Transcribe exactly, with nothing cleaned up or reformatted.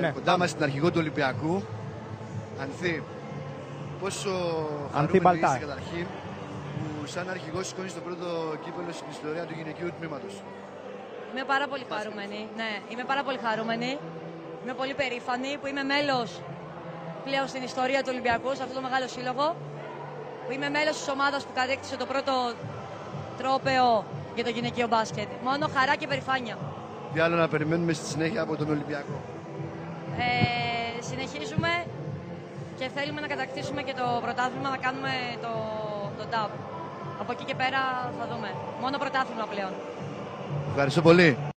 ναι, κοντά μας την αρχηγό του Ολυμπιακού. Ανθή, πόσο χαρούμενη είστε καταρχήν που σαν αρχηγός σηκώνεις το πρώτο κύπελο στην ιστορία του γυναικείου τμήματος? Είμαι πάρα πολύ χαρούμενη. Ναι, είμαι πάρα πολύ χαρούμενη. Είμαι πολύ περήφανη που είμαι μέλος πλέον στην ιστορία του Ολυμπιακού, σε αυτό το μεγάλο σύλλογο. Που είμαι μέλος της ομάδας που κατέκτησε το πρώτο τρόπαιο για το γυναικείο μπάσκετ. Μόνο χαρά και περηφάνεια. Τι άλλο να περιμένουμε στη συνέχεια από τον Ολυμπιακό? Ε, συνεχίζουμε και θέλουμε να κατακτήσουμε και το πρωτάθλημα, να κάνουμε το, το ντάμπ. Από εκεί και πέρα θα δούμε. Μόνο πρωτάθλημα πλέον. Ευχαριστώ πολύ.